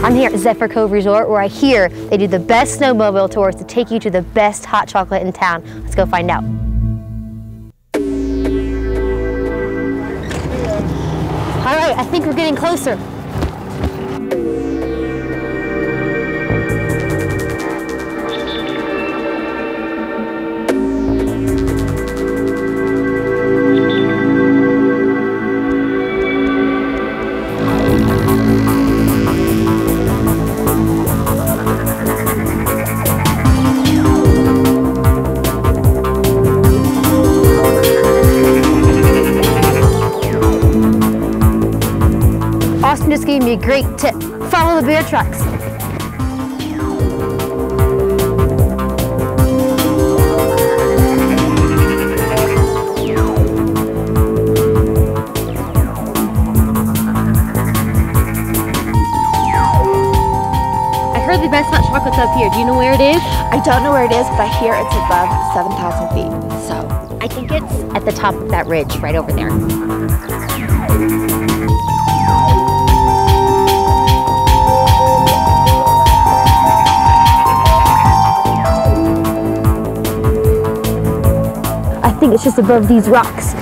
I'm here at Zephyr Cove Resort, where I hear they do the best snowmobile tours to take you to the best hot chocolate in town. Let's go find out. All right, I think we're getting closer. Austin just gave me a great tip. Follow the bear tracks. I heard the best hot chocolate's up here. Do you know where it is? I don't know where it is, but I hear it's above 7,000 feet. So I think it's at the top of that ridge right over there. I think it's just above these rocks.